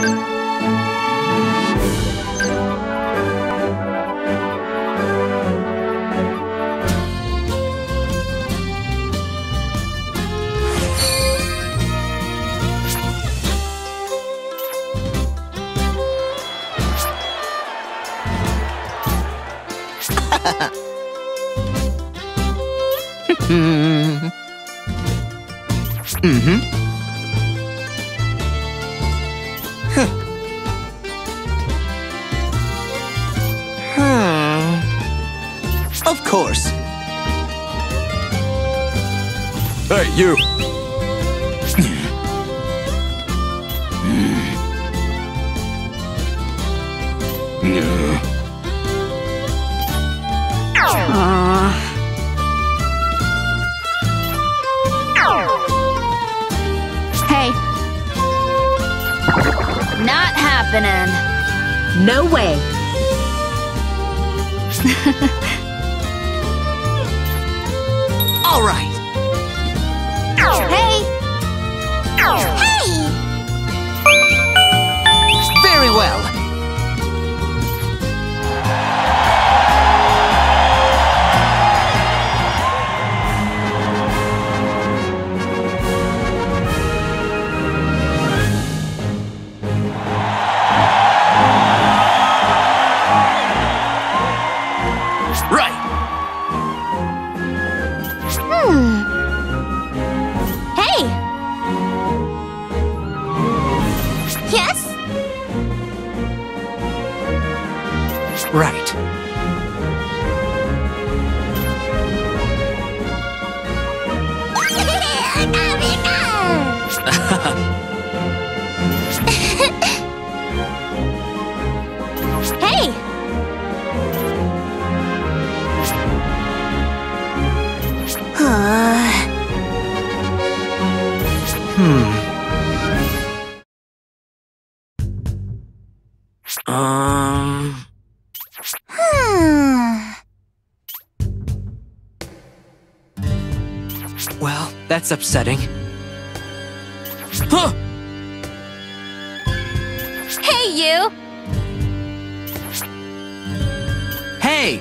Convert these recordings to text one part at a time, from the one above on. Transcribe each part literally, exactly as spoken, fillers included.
Mm-hmm. Huh. Hmm. Of course. Hey, you! Hey. Not happening. No way. All right. Hey! Hey! Very well. Right! Hmm. Hey! Yes? Right. Hey! Hmm. Um. Hmm. Well, that's upsetting. Huh! Hey, you! Hey!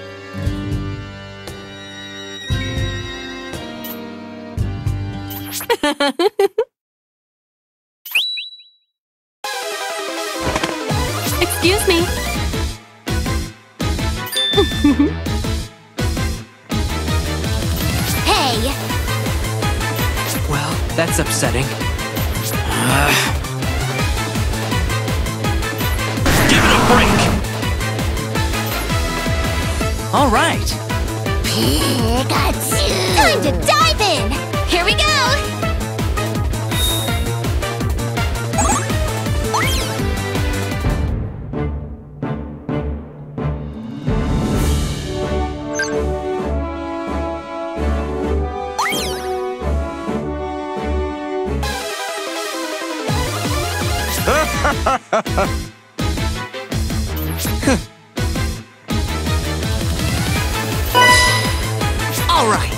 Excuse me. Hey! Well, that's upsetting. Uh, Give it a break! all right. Pikachu! Time to dive in! Here we go! All right.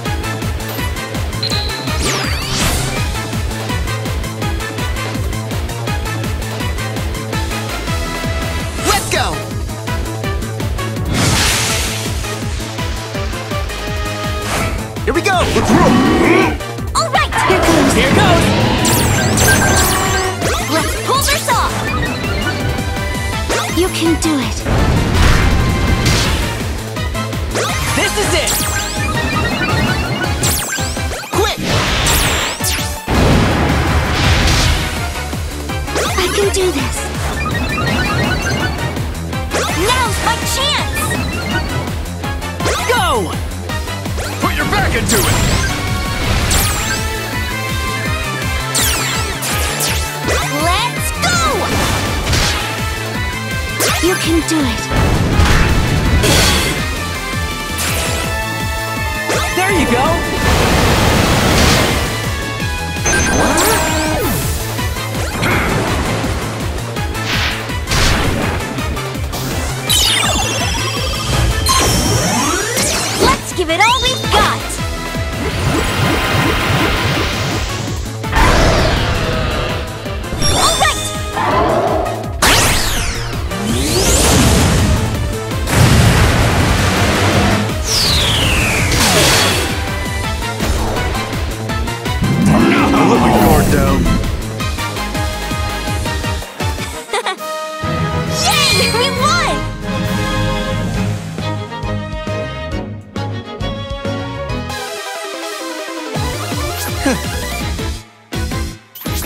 Let's go. Here we go. Let's roll! All right! Here goes! Here goes. Let's pull this off! You can do it. This is it. Quick. I can do this. Now's my chance! Go. Put your back into it! Let's go! You can do it. There you go. Let's give it all we've got! All right!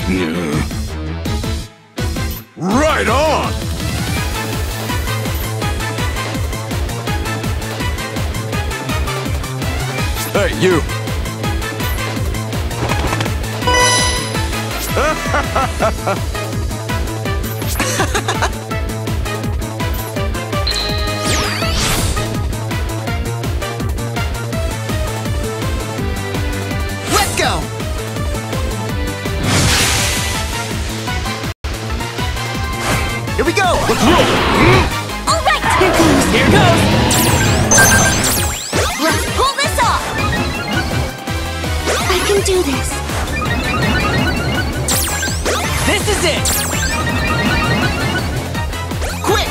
Right on! Hey, you! Let's go! Here we go! Let's roll! All right, here goes. Here goes! Let's pull this off. I can do this. This is it! Quick!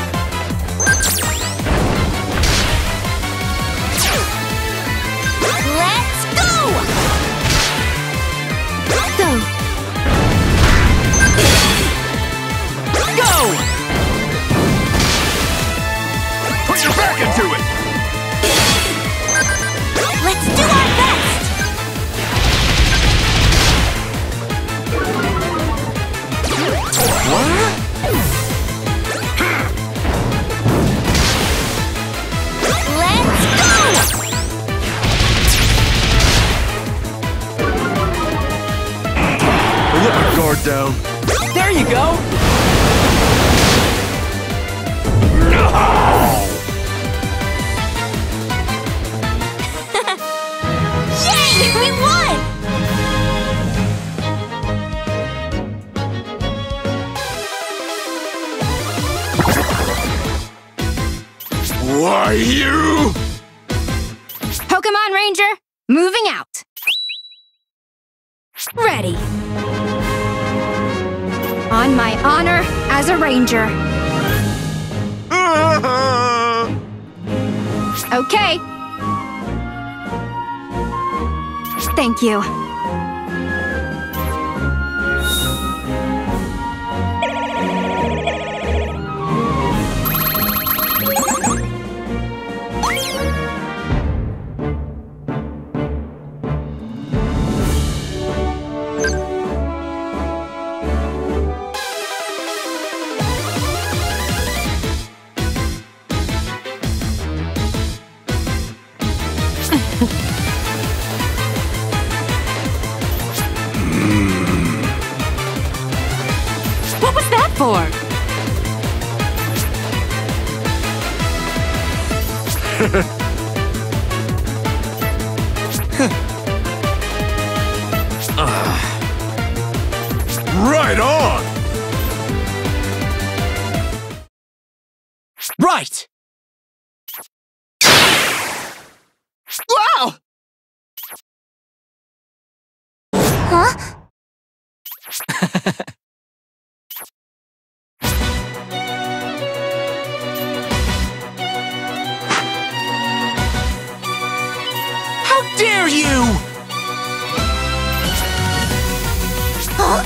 Let's go. Go. Go! Put your back into it! Let's do our best. What? Let's go. Let my guard down. There you go! Yay! We won. Why, you? Pokemon Ranger, moving out. Ready. On my honor as a ranger. Okay. Thank you. What was that for? Right on! Right! Wow! Huh? How dare you! Huh?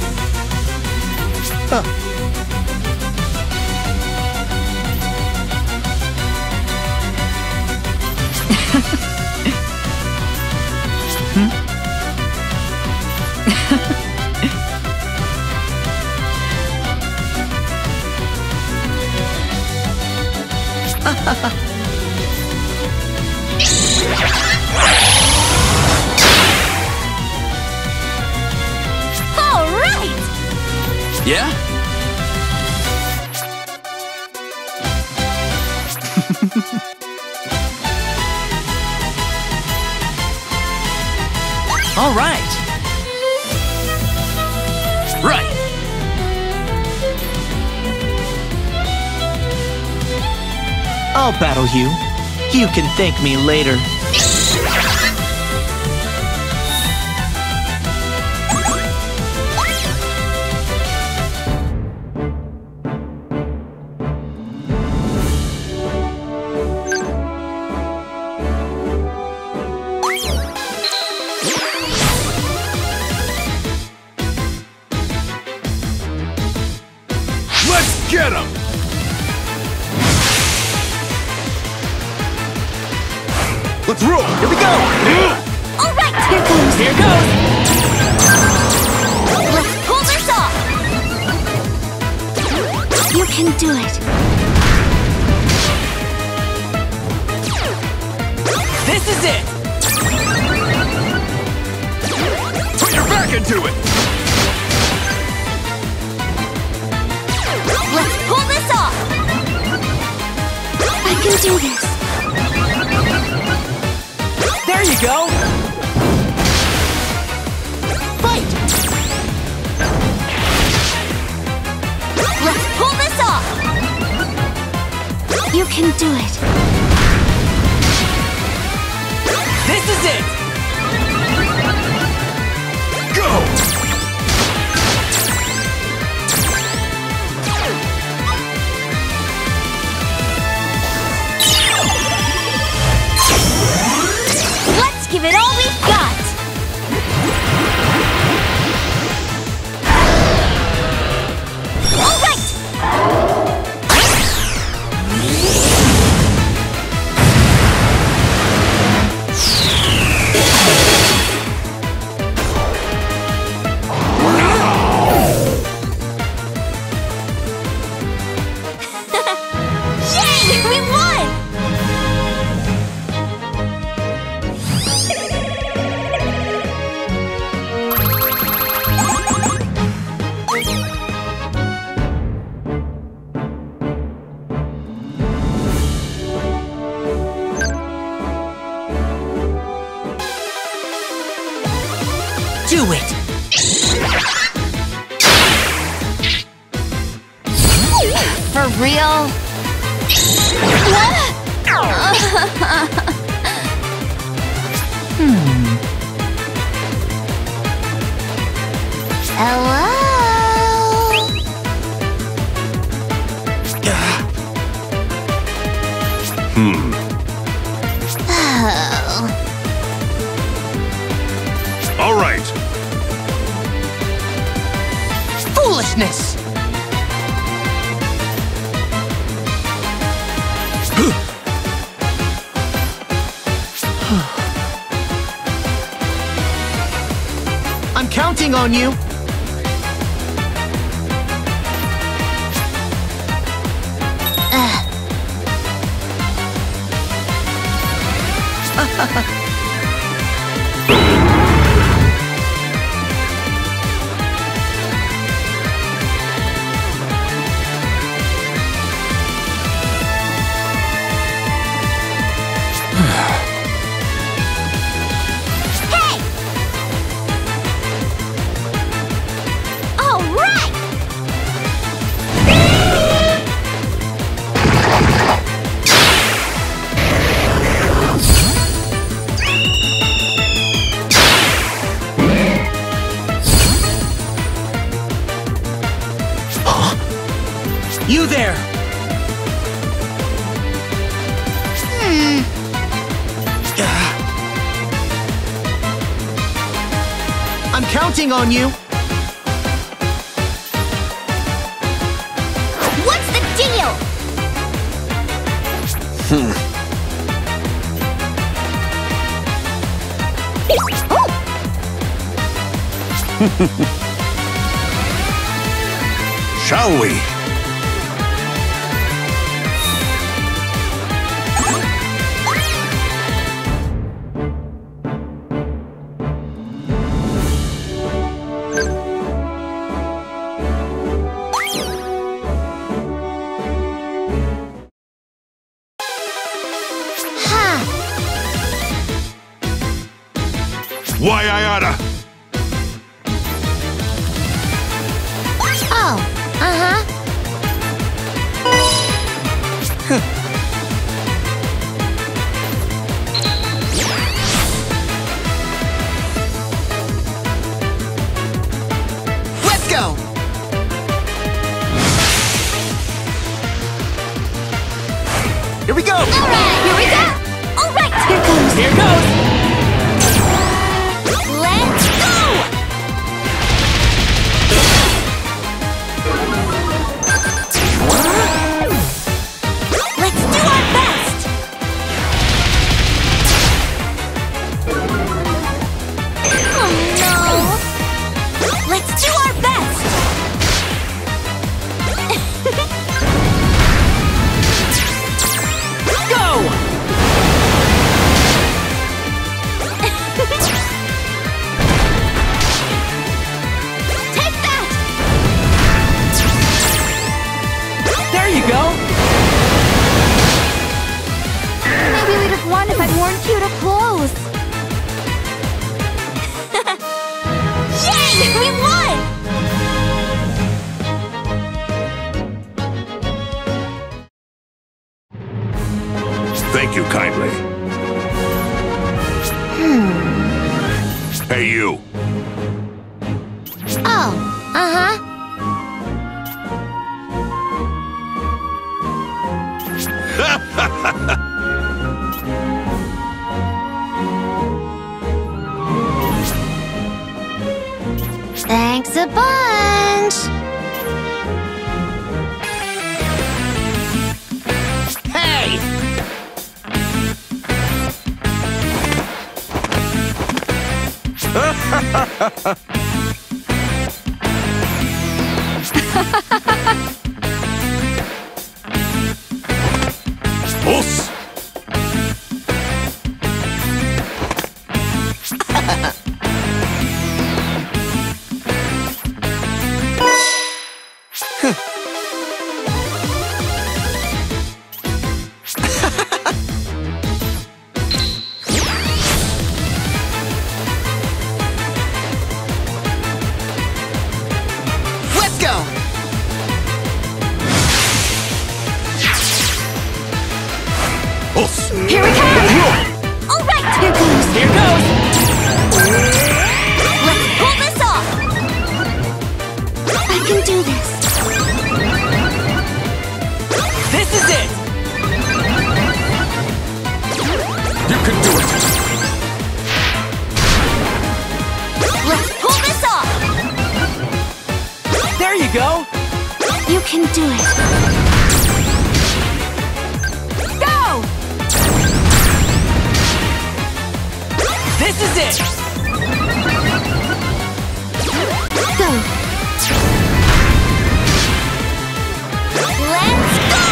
All right! Yeah? All right. Right! I'll battle you. You can thank me later. Let's get him! Let's roll! Here we go! All right, here goes. Here goes! Let's pull can do it. This is it! Put your back into it! Let's pull this off! I can do this! There you go! Fight! Let's pull this off! You can do it! This is it! Go! Let's give it all we've got! All right! Yay! We won! Do it! For real? hmm. Hello? Hmm. Oh. All right. Foolishness! I'm counting on you! Hey! All right! You there! Hmm. I'm counting on you! What's the deal? Shall we? Huh. Why I oughta? Oh, uh-huh. Let's go! Here we go! All right, here we go! All right, here goes! Here goes! Let's go! Let's do our best! Oh no! Let's do our best! We won! Thank you kindly. Hey, you. Oh, uh-huh. Thanks a bunch! Hey! Us. Let's go! Us. Here we come! All right! Here goes! Here goes! Let's pull this off! I can do this! This is it! You can do it. Let's pull this off! There you go! You can do it! Go! This is it! Go! Let's go!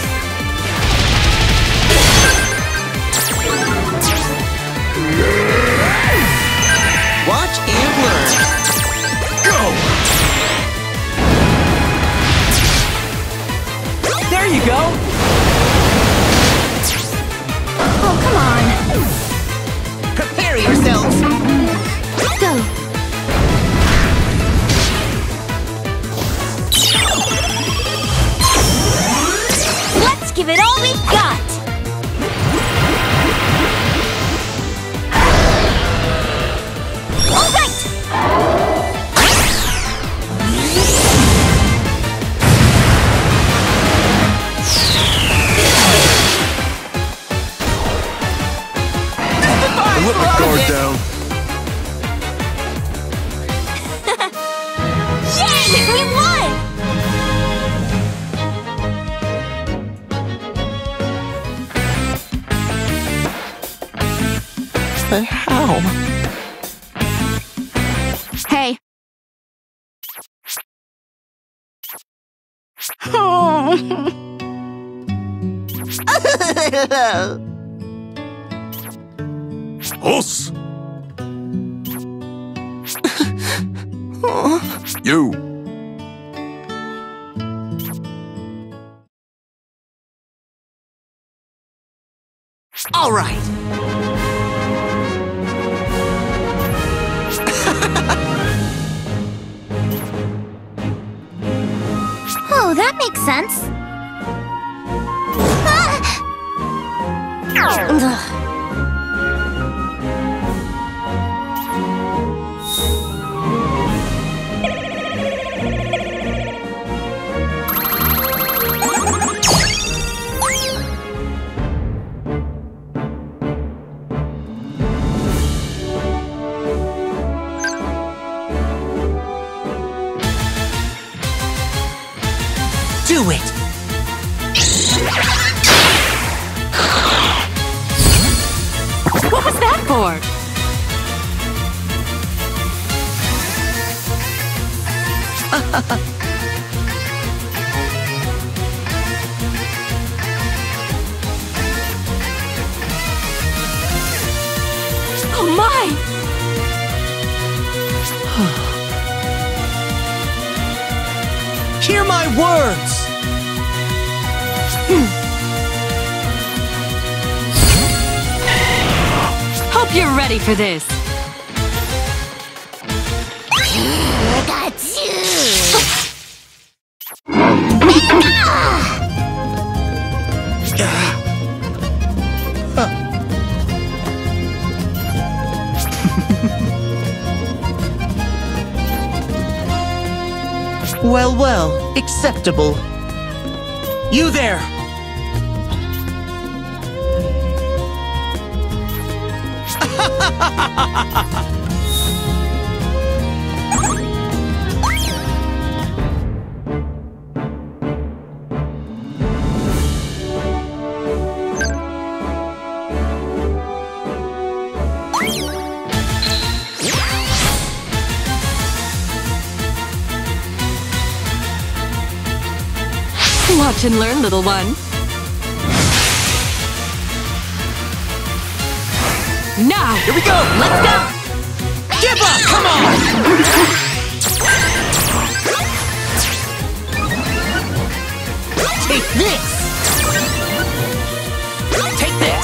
Watch and learn. Go. There you go! Oh, come on! Prepare yourselves! Go! Let's give it all we've got! All right! And let my guard down. Yay! We won! But how? Hey. Oh. Us. You. All right! Oh, that makes sense. Ah! Ugh. Do it! What was that for? Oh my! Hear my words! Hope you're ready for this. Well, well, acceptable. You there! Watch and learn, little one. Now! Here we go! Let's go! Give up! Come on! Take this! Take this!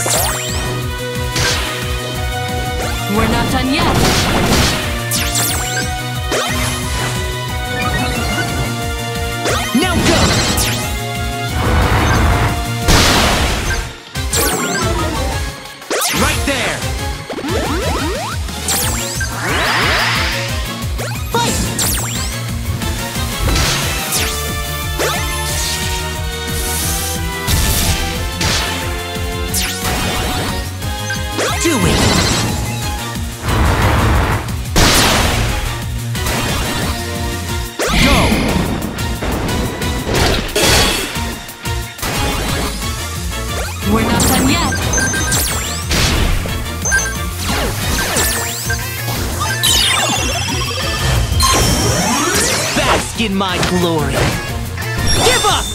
We're not done yet. Now go! Right there! Fight! Do it! Go! We're not done yet. Bask in my glory! Give up!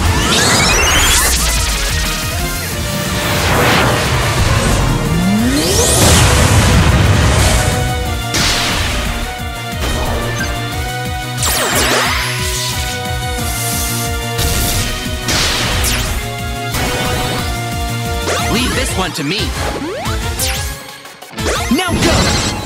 Leave this one to me. Now go!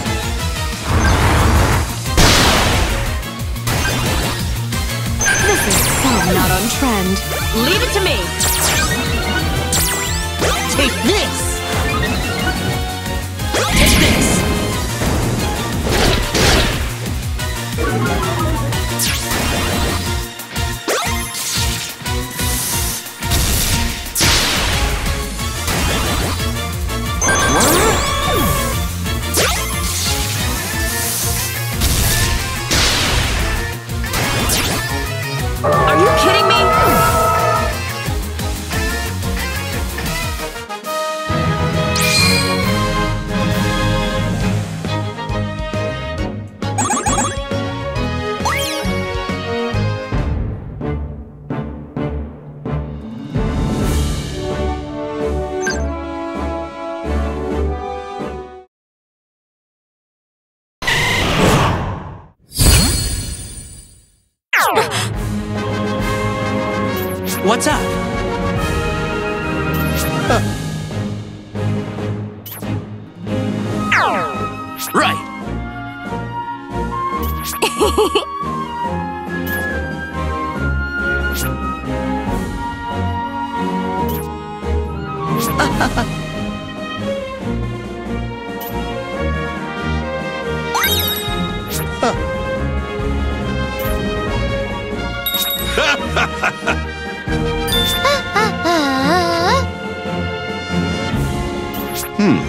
This is so not on trend. Leave it to me. Take this! Take this! Are you kidding me? What's up? Huh. Right. Hmm.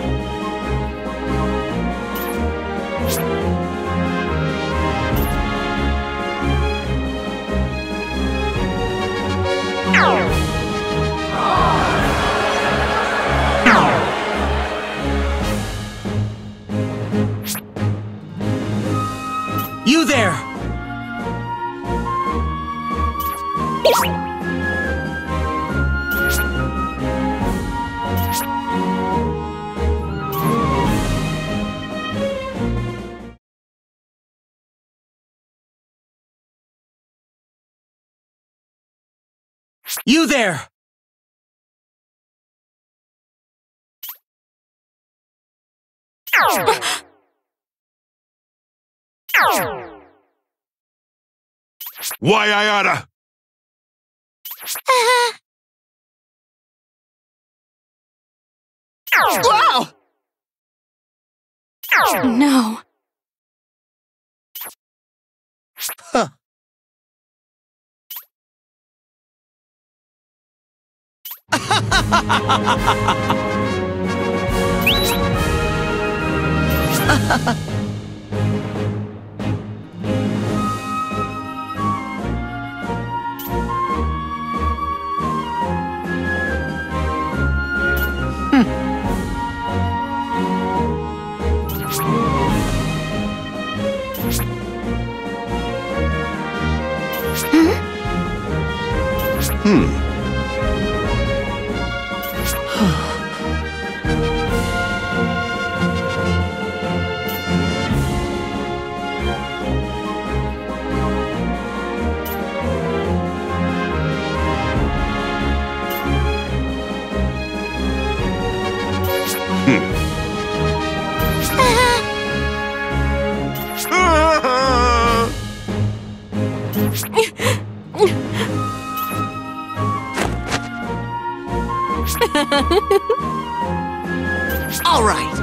You there! You there! Why I oughta? Wow! No. Huh. Hmm. All right.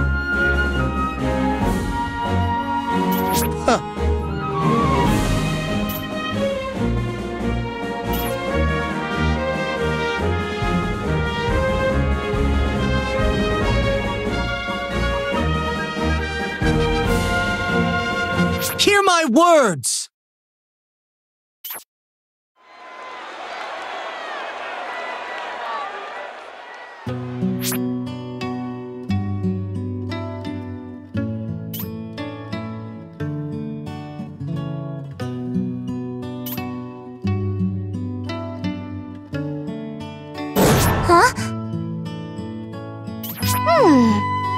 Huh. Hear my words! Huh? Hmm.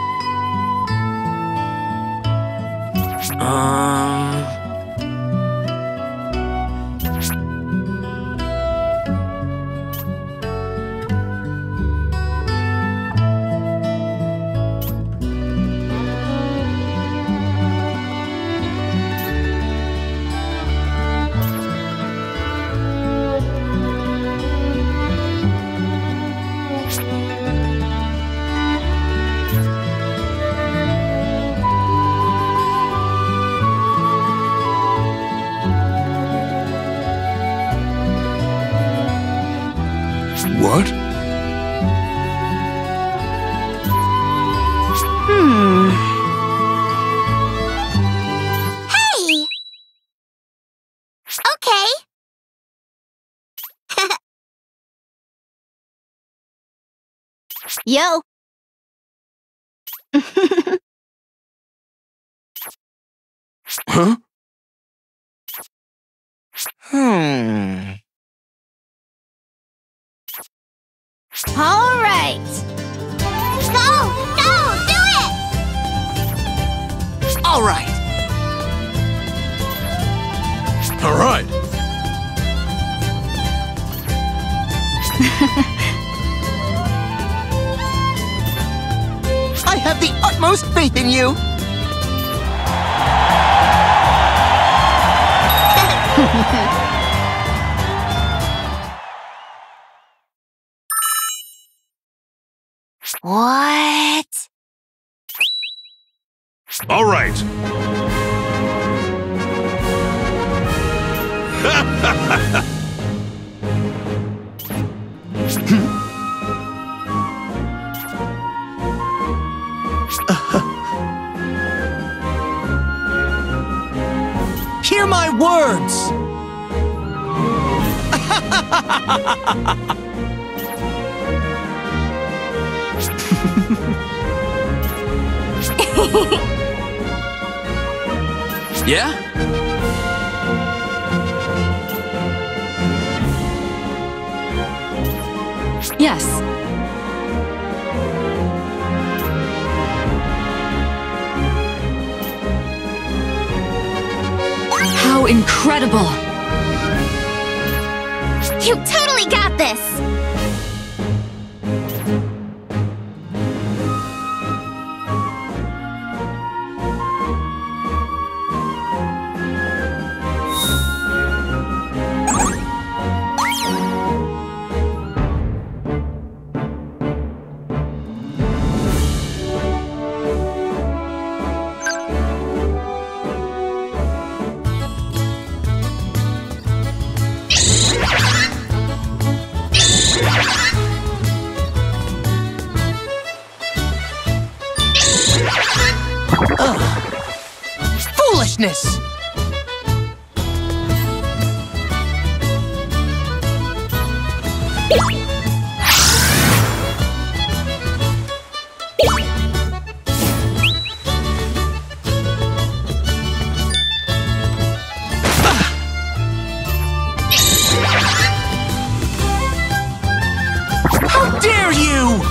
Um... What? Hmm. Hey! Okay. Yo. Huh? Hmm... All right. Go! Go! Do it! All right. All right. I have the utmost faith in you. What? All right. Hear my words. Yeah? Yes. How incredible! You totally got this! business. How dare you!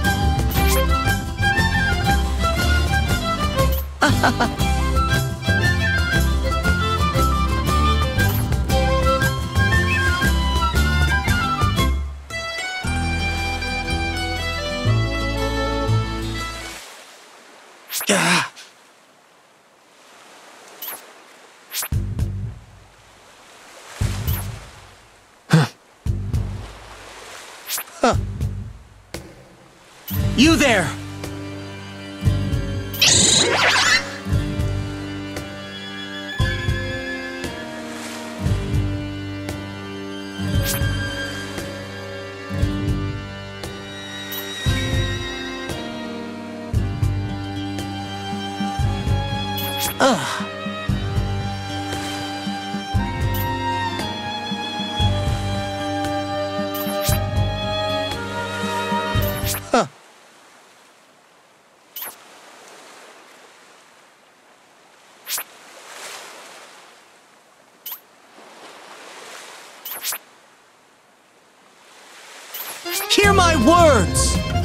Ah. Huh. Huh. You there! Ugh. Huh. Hear my words!